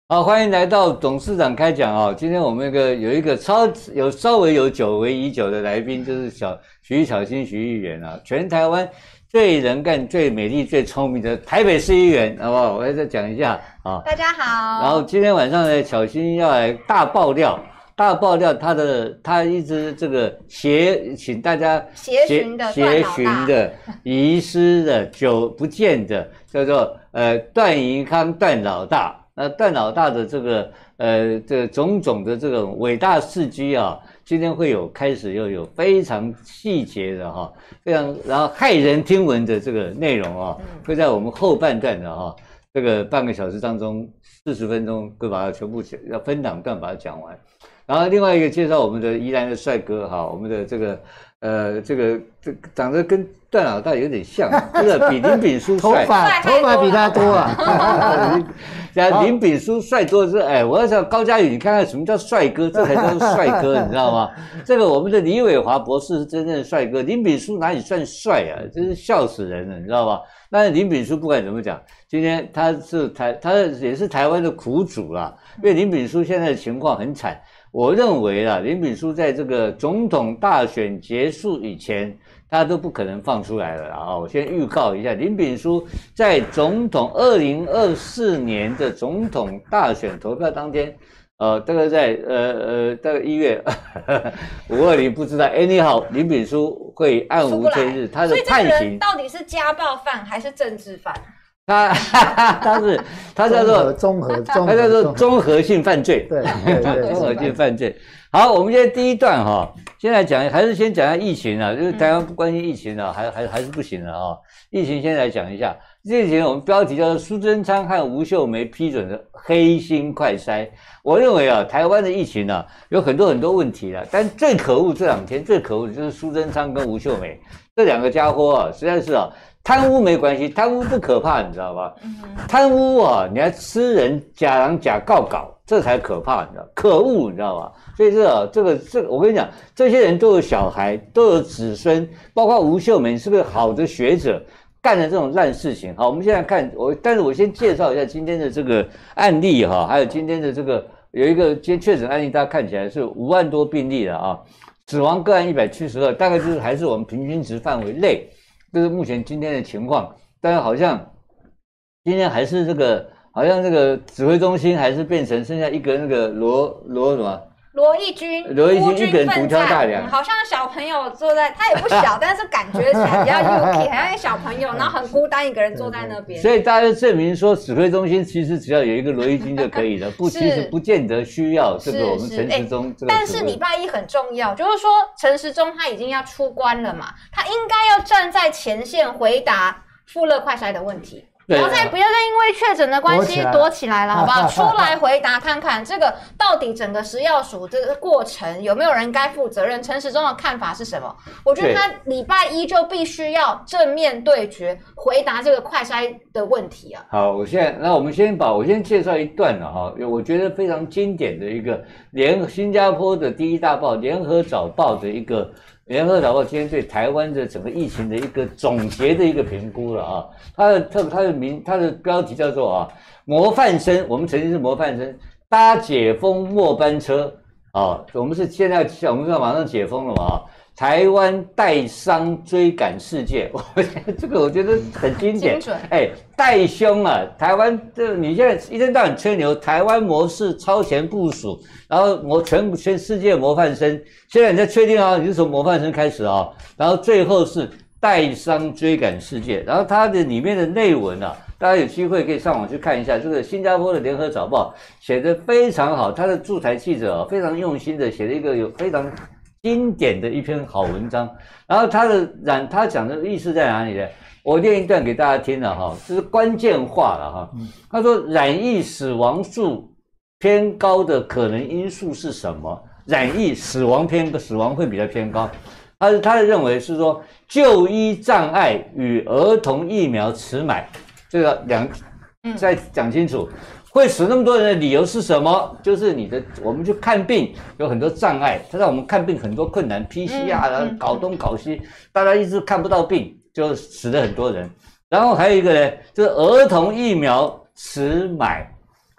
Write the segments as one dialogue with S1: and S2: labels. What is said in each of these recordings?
S1: 好，欢迎来到董事长开讲啊！今天我们有一个稍微有久违已久的来宾，就是徐巧芯徐议员啊，全台湾最能干、最美丽、最聪明的台北市议员，好不好？我再讲一下啊。
S2: 大家好。
S1: 然后今天晚上呢，巧芯要来大爆料他一直这个请大家
S2: 协寻的
S1: 遗失的久不见的叫做段宜康段老大。那段老大的这个种种的这种伟大事迹啊，今天开始又有非常细节的哈，非常然后骇人听闻的这个内容啊，会在我们后半段的哈这个半个小时当中40分钟会把它全部要分档段把它讲完。然后另外一个介绍我们的宜兰的帅哥哈，我们的这个长得跟段老大有点像，这个比林炳书帅，
S3: 头发比他多啊。
S1: 林炳书帅多是我要想高嘉宇，你看看什么叫帅哥，这才叫帅哥，你知道吗？这个我们的李伟华博士是真正的帅哥，林炳书哪里算帅啊？真是笑死人了，你知道吗？但是林炳书不管怎么讲，今天他也是台湾的苦主啦，因为林炳书现在的情况很惨。我认为啦，林炳书在这个总统大选结束以前，他都不可能放出来了啊！我先预告一下，林炳书在2024年的总统大选投票当天，大概在大概1月520不知道 anyhow， 林炳书会暗无天日，他的判刑
S2: 所以这个人到底是家暴犯还是政治犯？
S1: 他叫做他叫做综合性犯罪，
S3: 对，
S1: 综合性犯罪。好，我们现在第一段哈，先来讲，还是先讲一下疫情啊，就是台湾不关心疫情啊，还是不行的啊。疫情先来讲一下，疫情我们标题叫做苏贞昌和吴秀梅批准的黑心快筛。我认为啊，台湾的疫情啊有很多问题啦，但最可恶这2天最可恶的就是苏贞昌跟吴秀梅这2个家伙啊，实在是啊。贪污没关系，贪污不可怕，你知道吧？贪污啊，你还吃人假狼假告，这才可怕，你知道？可恶，你知道吧？所以这个，我跟你讲，这些人都有小孩，都有子孙，包括吴秀梅是个好的学者，干了这种烂事情。好，我们现在看但是我先介绍一下今天的这个案例哈，还有今天的这个有一个今天确诊案例，大家看起来是5万多病例了啊，死亡个案172，大概就是还是我们平均值范围内。这是目前今天的情况，但是好像今天还是好像这个指挥中心还是变成剩下一个那个罗义军一个人独挑大梁，
S2: 好像小朋友坐在，他也不小，但是感觉起来比较 UK， 好像一个小朋友，然后很孤单一个人坐在那边。
S1: 所以大家就证明说，指挥中心其实只要有一个罗义军就可以了，其实不见得需要这个我们陈时中这个。
S2: 但是礼拜一很重要，就是说陈时中他已经要出关了嘛，他应该要站在前线回答富勒快筛的问题。不要再因为确诊的关系躲起来了，好不好？出来回答看看，这个到底整个食药署这个过程有没有人该负责任？陈时中的看法是什么？我觉得他礼拜一就必须要正面对决，回答这个快筛的问题啊。
S1: 好，我先介绍一段了哈，我觉得非常经典的一个新加坡的第一大报《联合早报》的一个。联合早报今天对台湾的整个疫情的一个总结的一个评估了啊，它的标题叫做模范生，我们曾经是模范生，搭解封末班车啊，我们现在马上解封了嘛台湾带伤追赶世界，这个我觉得很经典，带凶啊！台湾你现在一天到晚吹牛，台湾模式超前部署，然后全世界模范生，现在你在确定你是从模范生开始然后最后是带伤追赶世界，然后它的里面的内文大家有机会可以上网去看一下，这个新加坡的联合早报写得非常好，他的驻台记者非常用心的写了一个有非常经典的一篇好文章，然后他讲的意思在哪里呢？我念一段给大家听了这是关键话了他说染疫死亡数偏高的可能因素是什么？染疫死亡会比较偏高，他认为是说就医障碍与儿童疫苗迟买，这个再讲清楚。会死那么多人的理由是什么？就是我们去看病有很多障碍，它让我们看病很多困难 ，PCR 搞东搞西，大家一直看不到病，就死了很多人。然后还有一个呢，就是儿童疫苗迟买，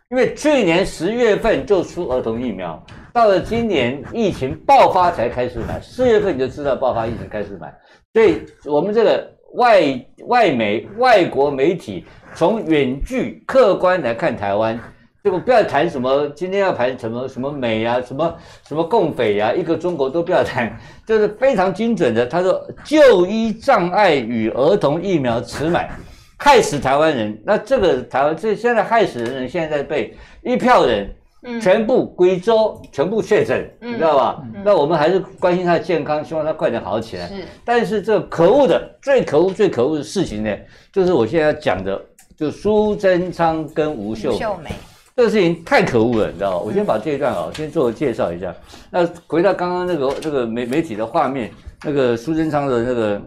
S1: 因为去年10月份就出儿童疫苗，到了今年疫情爆发才开始买，4月份你就知道爆发疫情开始买，所以我们这个外国媒体从远距客观来看台湾。这个不要谈什么，今天要谈什么美啊，什么共匪啊，一个中国都不要谈，就是非常精准的。他说，就医障碍与儿童疫苗迟买，害死台湾人。那这个台湾现在害死的人，现在被一票人全部归州，全部确诊，你知道吧？那我们还是关心他的健康，希望他快点好起来。但是这可恶的、最可恶的事情呢，就是我现在要讲的，就苏贞昌跟吴秀梅。这个事情太可恶了，你知道吗？我先把这一段先做介绍一下。那回到刚刚那个媒体的画面，那个苏贞昌的那个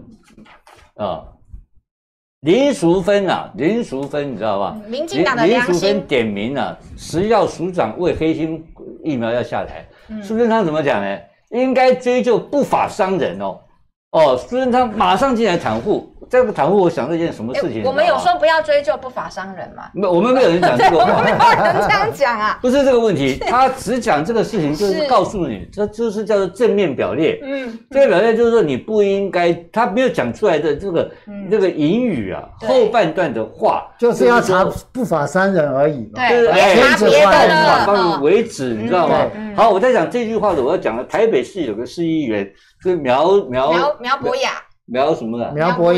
S1: 林淑芬你知道吧？
S2: 民进党的良心。
S1: 林淑芬点名食药署长为黑心疫苗要下台。苏贞昌怎么讲呢？应该追究不法商人苏贞昌马上进来袒护。这个袒护，我想这件什么事情？
S2: 我们有说不要追究不法商人吗？
S1: 我们没有人讲这个话，
S2: 我们没有人这样讲啊。
S1: 不是这个问题，他只讲这个事情，就是告诉你，这就是叫做正面表列。这个表列就是说你不应该，他没有讲出来的这个引语后半段的话，
S3: 就是要查不法商人而已嘛。
S2: 对，查别的
S1: 方为止，你知道吗？好，我在讲这句话的，我要讲的台北市有个市议员，就是苗
S2: 博雅。
S1: 苗什么的？
S3: 苗博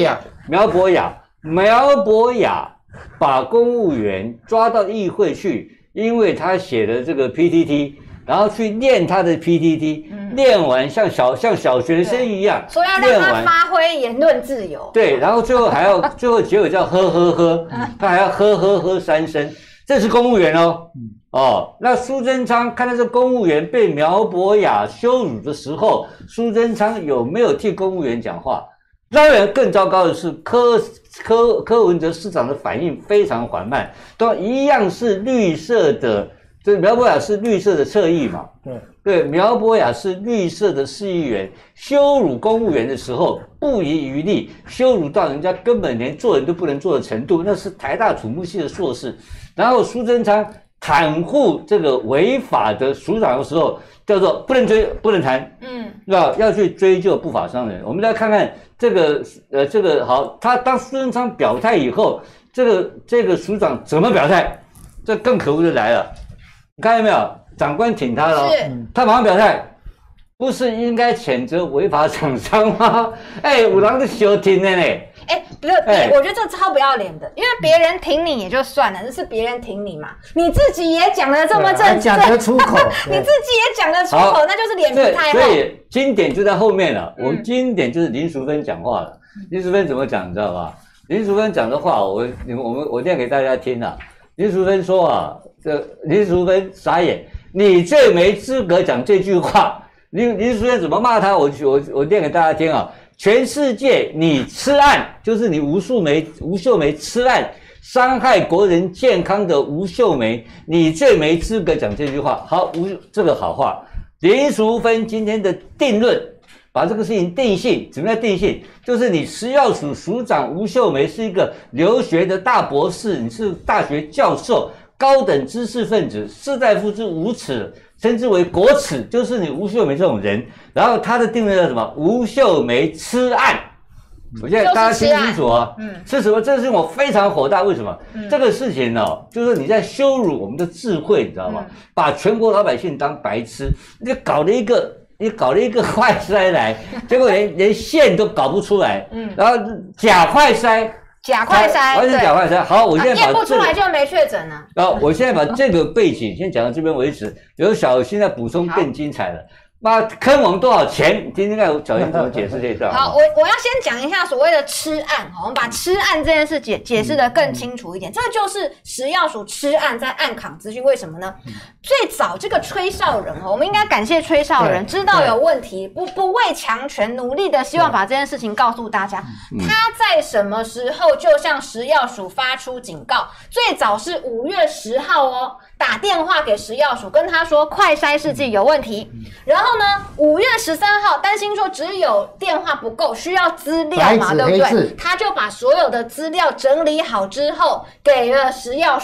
S1: 雅把公务员抓到议会去，因为他写的这个 PTT， 然后去念他的 PTT，念完像小学生一样，
S2: 说要让他发挥言论自由。
S1: 对，然后最后结果叫呵，他还要呵3声，这是公务员那苏贞昌看到这公务员被苗博雅羞辱的时候，苏贞昌有没有替公务员讲话？当然，更糟糕的是柯文哲市长的反应非常缓慢，都一样是绿色的，就是苗博雅是绿色的侧翼嘛。对，苗博雅是绿色的市议员，羞辱公务员的时候不遗余力，羞辱到人家根本连做人都不能做的程度，那是台大土木系的硕士。然后苏贞昌袒护这个违法的署长的时候，叫做不能追不能谈，要去追究不法商人。我们来看看这个好，他当苏贞昌表态以后，这个署长怎么表态？这更可恶的来了，你看到没有？长官挺他了，他马上表态，不是应该谴责违法厂商吗？有人在小挺的呢。
S2: 不是，我觉得这超不要脸的，因为别人挺你也就算了，这是别人挺你嘛，你自己也讲得这么正，
S3: 讲得出口，
S2: 你自己也讲得出口，那就是脸皮太厚。
S1: 所以经典就在后面了，我们经典就是林淑芬讲话了。林淑芬怎么讲，你知道吧？林淑芬讲的话，我念给大家听啊。林淑芬说林淑芬傻眼，你最没资格讲这句话。林淑芬怎么骂他？我念给大家听啊。全世界你吃案，就是你吴秀梅吃案伤害国人健康的吴秀梅，你最没资格讲这句话。好，这个好话，林淑芬今天的定论，把这个事情定性，怎么样定性？就是你食药署署长吴秀梅是一个留学的大博士，你是大学教授，高等知识分子，士大夫之无耻，称之为国耻，就是你吴秀梅这种人。然后他的定位叫什么？吴秀梅吃案。我现在大家听清楚吃什么？这个事情我非常火大，为什么？这个事情就是你在羞辱我们的智慧，你知道吗？把全国老百姓当白痴，你搞了一个快筛来，结果连线都搞不出来，然后假快筛，完全假快筛。好，我现在验
S2: 不出来就没确诊了。
S1: 然后我现在把这个背景先讲到这边为止，有小新在补充更精彩了。坑我们多少钱？听听看小新怎么解释这一段。
S2: 好，我要先讲一下所谓的吃案，我们把吃案这件事解释得更清楚一点。这就是食药署吃案在暗扛资讯，为什么呢？最早这个吹哨人我们应该感谢吹哨人，知道有问题，不畏强权，努力的希望把这件事情告诉大家。他在什么时候就向食药署发出警告？最早是5月10号打电话给食药署，跟他说快筛试剂有问题。然后呢，5月13号担心说只有电话不够，需要资料嘛，对不对？他就把所有的资料整理好之后给了食药署。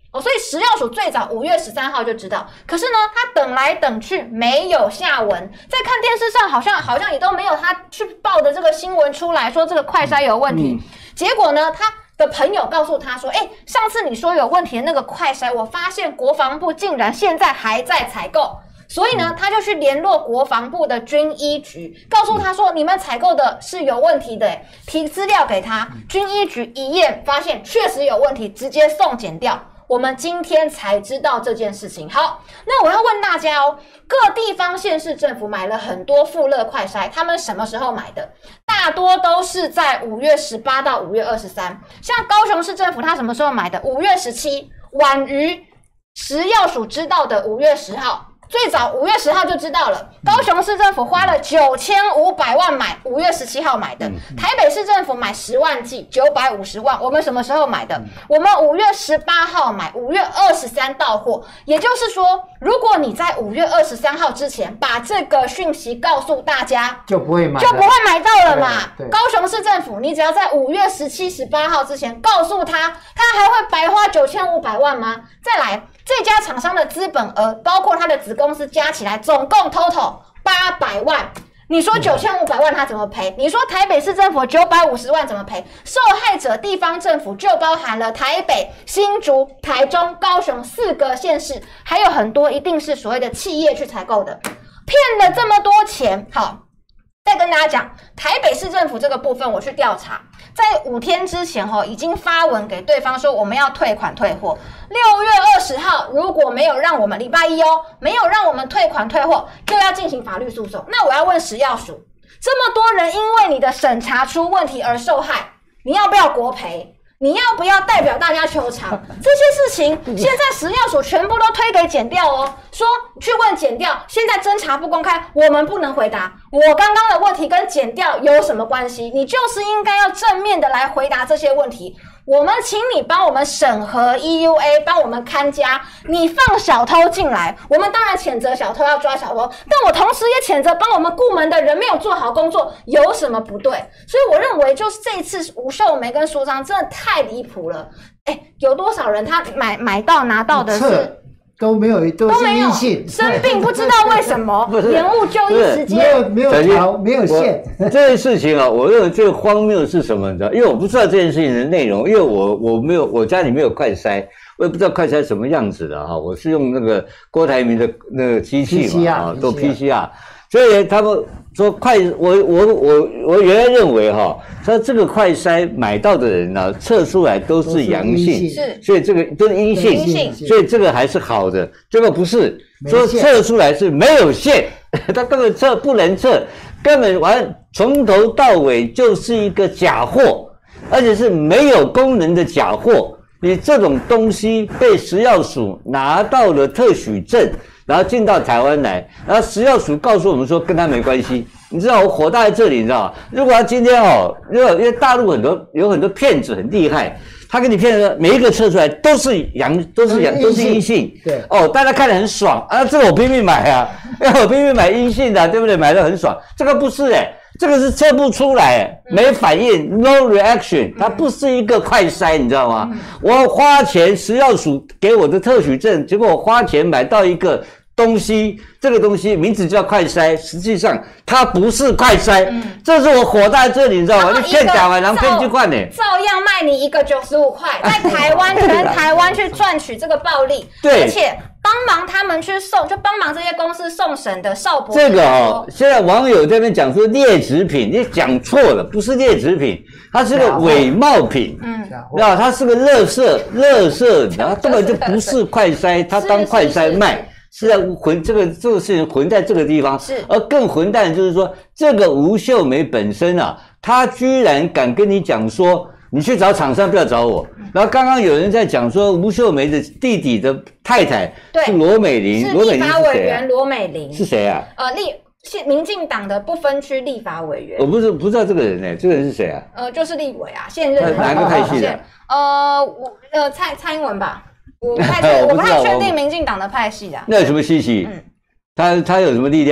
S2: 所以食药署最早5月13号就知道，可是呢，他等来等去没有下文，在看电视上好像也都没有他去报的这个新闻出来说这个快筛有问题。结果呢，他的朋友告诉他说，上次你说有问题的那个快筛，我发现国防部竟然现在还在采购。所以呢，他就去联络国防部的军医局，告诉他说，你们采购的是有问题的，提资料给他。军医局一验发现确实有问题，直接送检调。我们今天才知道这件事情。好，那我要问大家哦，各地方县市政府买了很多富乐快筛，他们什么时候买的？大多都是在5月18到5月23。像高雄市政府，他什么时候买的？5月17，晚于食药署知道的5月10号。最早5月10号就知道了，高雄市政府花了9500万买，5月17号买的。台北市政府买10万剂，950万。我们什么时候买的？我们5月18号买，5月23到货。也就是说，如果你在5月23号之前把这个讯息告诉大家，
S3: 就不会买
S2: 到了嘛。高雄市政府，你只要在5月17、18号之前告诉他，他还会白花9500万吗？再来。这家厂商的资本额，包括他的子公司加起来，总共 total 800万。你说9500万他怎么赔？你说台北市政府950万怎么赔？受害者地方政府就包含了台北、新竹、台中、高雄4个县市，还有很多一定是所谓的企业去采购的，骗了这么多钱。好，再跟大家讲，台北市政府这个部分我去调查，在5天之前已经发文给对方说我们要退款退货。6月20号如果没有让我们礼拜一没有让我们退款退货，就要进行法律诉讼。那我要问食药署，这么多人因为你的审查出问题而受害，你要不要国赔？你要不要代表大家求偿？这些事情现在食药署全部都推给检调说去问检调，现在侦查不公开，我们不能回答。我刚刚的问题跟检调有什么关系？你就是应该要正面的来回答这些问题。我们请你帮我们审核 EUA， 帮我们看家。你放小偷进来，我们当然谴责小偷，要抓小偷，但我同时也谴责帮我们顾门的人没有做好工作，有什么不对？所以我认为就是这一次吴秀梅跟苏彰真的太离谱了。有多少人他买到拿到的是
S3: 都没有阴性，
S2: 生病不知道为什么延误就医时间，
S3: 没有条没有线。
S1: 这件事情我认为最荒谬的是什么？你知道？因为我不知道这件事情的内容，因为我没有，我家里没有快筛，我也不知道快筛什么样子的我是用那个郭台铭的那个机器嘛做 PCR， 所以他们说我原来认为说这个快筛买到的人测出来都是阳性，所以这个都是阴性，所以这个还是好的。这个不是说测出来是没有线，他根本不能测，根本从头到尾就是一个假货，而且是没有功能的假货。你这种东西被食药署拿到了特许证，然后进到台湾来，然后食药署告诉我们说跟他没关系。你知道我火大在这里，你知道吗？如果他今天因为大陆有很多骗子很厉害，他给你骗的每一个测出来都是阴性，对大家看得很爽这个我拼命买我拼命买阴性的，对不对？买得很爽。这个不是这个是测不出来没反应 ，no reaction， 它不是一个快筛，你知道吗？我花钱，食药署给我的特许证，结果我花钱买到一个东西，这个东西名字叫快筛，实际上它不是快筛，这是我火大在这里，你知道吗？你骗假完，然后骗去换照
S2: 样卖你一个95块，在台湾全台湾去赚取这个暴利，对，而且帮忙他们去送，就帮忙这些公司送审的邵博士
S1: 这个现在网友这边讲说劣质品，你讲错了，不是劣质品，它是个伪冒品，然后它是个垃圾，然后根本就不是快筛，它当快筛卖。是在这个事情混在这个地方，而更混蛋的就是说，这个吴秀梅本身她居然敢跟你讲说，你去找厂商，不要找我。然后刚刚有人在讲说，吴秀梅的弟弟的太太是罗美玲，
S2: 是立法委员罗美玲
S1: 是谁啊？
S2: 民进党的不分区立法委员。
S1: 我不知道这个人这个人是谁啊？
S2: 就是立委现任
S1: 哪个派系的？
S2: 蔡英文吧。我不太确定民进党的派系的。
S1: 那有什么稀奇？他有什么力量？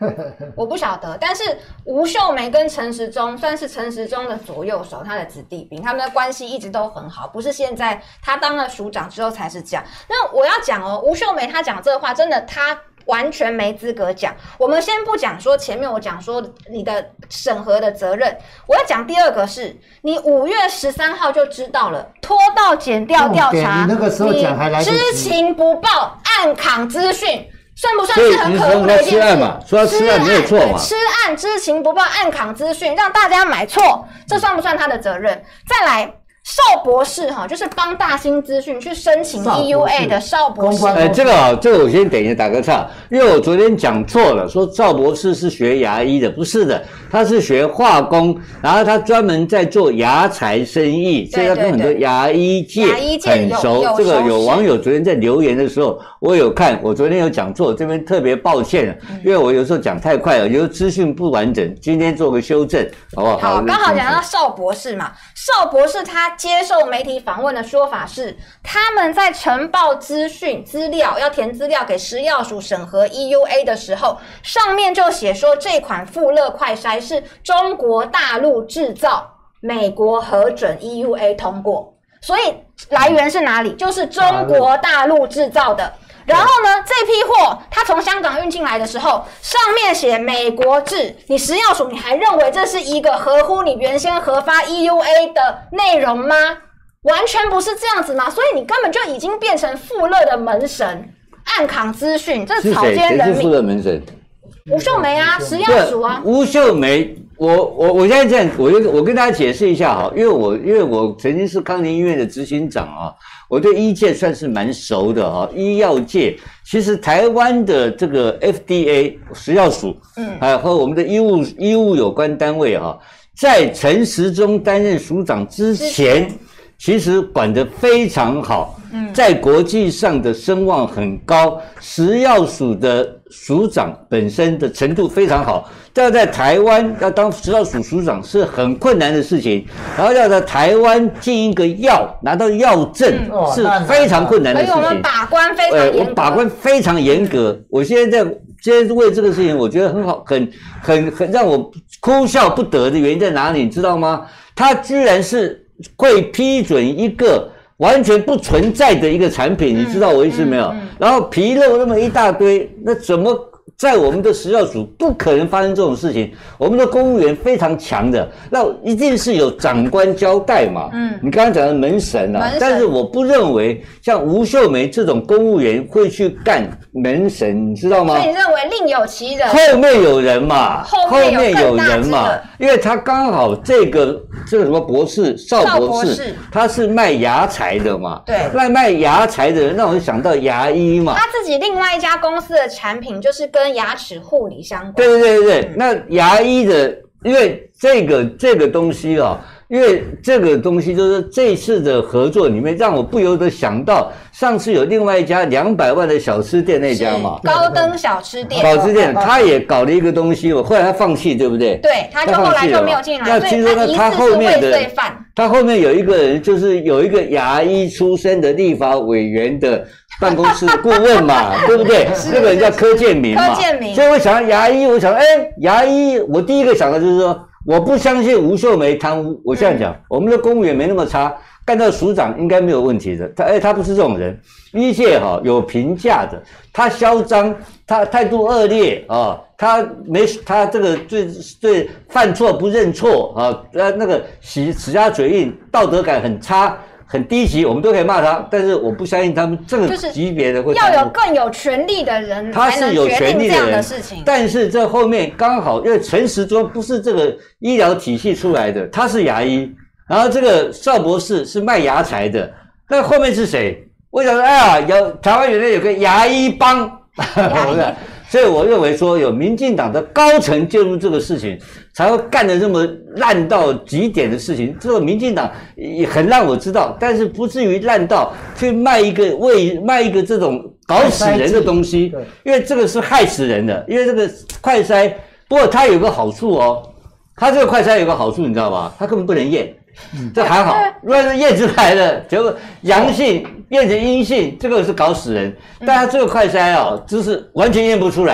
S2: 我不晓得，但是吴秀梅跟陈时中算是陈时中的左右手，他的子弟兵，他们的关系一直都很好，不是现在他当了署长之后才是这样。那我要讲哦，吴秀梅她讲这话，真的她完全没资格讲。我们先不讲说前面我讲说你的审核的责任，我要讲第二个是，你5月13号就知道了，拖到检调调查，
S3: 你那个时候讲还来得及，
S2: 你知情不报，暗扛资讯。算不算是很可恶的一件事？
S1: 吃案嘛，说他吃案没有错嘛。
S2: 吃案知情不报，暗扛资讯，让大家买错，这算不算他的责任？再来。邵博士哈，就是帮大新资讯去申请 EUA 的邵博士。
S1: 这个我先等一下打个岔，因为我昨天讲错了，说邵博士是学牙医的，不是的，他是学化工，然后他专门在做牙材生意，所以他跟很多牙医界很熟。这个有网友昨天在留言的时候，我有看，我昨天有讲错，这边特别抱歉，因为我有时候讲太快了，有时候资讯不完整，今天做个修正，好不好？
S2: 好，刚好讲到邵博士嘛，邵博士他接受媒体访问的说法是，他们在呈报资讯资料要填资料给食药署审核 EUA 的时候，上面就写说这款富乐快筛是中国大陆制造，美国核准 EUA 通过，所以来源是哪里？就是中国大陆制造的。然后呢，这批货它从香港运进来的时候，上面写美国制，你食药署你还认为这是一个合乎你原先核发 EUA 的内容吗？完全不是这样子嘛，所以你根本就已经变成富乐的门神，暗扛资讯，这是草菅人命。
S1: 谁是富乐门神？
S2: 吴秀梅啊，食药署啊。
S1: 吴秀梅，我现在这样，我跟大家解释一下哈，因为我曾经是康宁医院的执行长啊。我对医界算是蛮熟的哈，医药界其实台湾的这个 FDA 食药署，和我们的医务有关单位哈，在陈时中担任署长之前，其实管得非常好，在国际上的声望很高，食药署的署长本身的程度非常好。要在台湾要当食药署署长是很困难的事情，然后要在台湾进一个药拿到药证是非常困难的事情。
S2: 所以我们把关非常严格。
S1: 我把关非常严格。我现在为这个事情，我觉得很好，很让我哭笑不得的原因在哪里？你知道吗？他居然是会批准一个完全不存在的一个产品，你知道我意思没有？然后纰漏那么一大堆，那怎么？在我们的食药署不可能发生这种事情，我们的公务员非常强的，那一定是有长官交代嘛。你刚刚讲的门神啊，但是我不认为像吴秀梅这种公务员会去干门神，你知道吗？
S2: 所以你认为另有其人？
S1: 后面有人嘛，后面有人嘛，因为他刚好这个什么博士邵博士，他是卖牙材的嘛，
S2: 对，
S1: 卖牙材的人让我想到牙医嘛，
S2: 他自己另外一家公司的产品就是跟牙齿护理相关。
S1: 对，那牙医的，因为这个东西啊，因为这个东西就是这次的合作里面，让我不由得想到上次有另外一家200万的小吃店那家嘛，
S2: 高登小吃店，
S1: 他也搞了一个东西，后来他放弃，对不对？
S2: 对，他就后来就没有进来。
S1: 那听说他后面的，他后面有一个人，就是有一个牙医出身的立法委员的办公室的顾问嘛，对不对？那个人叫柯建铭嘛。所以我想到牙医，我想，牙医，我第一个想到就是说，我不相信吴秀梅贪污。我这样讲，我们的公务员没那么差，干到署长应该没有问题的。他不是这种人，医界有评价的，他嚣张，他态度恶劣啊，他这个最犯错不认错啊，那个齿牙嘴硬，道德感很差。很低级，我们都可以骂他，但是我不相信他们这个级别的会
S2: 要有更有权力的人，
S1: 他是有权力的人，
S2: 的事情。
S1: 但是这后面刚好，因为陈时中不是这个医疗体系出来的，他是牙医，然后这个邵博士是卖牙材的，那后面是谁？我想说，台湾原来有个牙医帮，所以我认为说有民进党的高层介入这个事情，才会干得这么烂到极点的事情。这个民进党也很让我知道，但是不至于烂到去卖一个这种搞死人的东西，因为这个是害死人的。因为这个快筛，不过它有个好处哦，它这个快筛有个好处，你知道吗？它根本不能验。这还好，如果是验出来的，结果阳性变成阴性，这个是搞死人。但他这个快筛就是完全验不出来，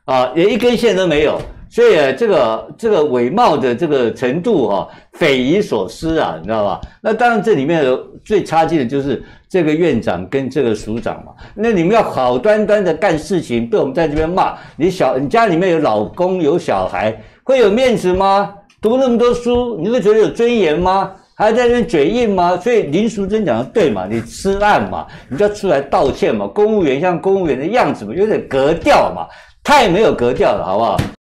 S1: 啊，连一根线都没有。所以这个伪冒的这个程度匪夷所思啊，你知道吧？那当然这里面最差劲的就是这个院长跟这个署长嘛。那你们要好端端的干事情，被我们在这边骂，你家里面有老公有小孩，会有面子吗？读那么多书，你会觉得有尊严吗？还在那边嘴硬吗？所以林淑珍讲的对嘛，你吃案嘛，你就要出来道歉嘛。公务员像公务员的样子嘛，有点格调嘛，太没有格调了，好不好？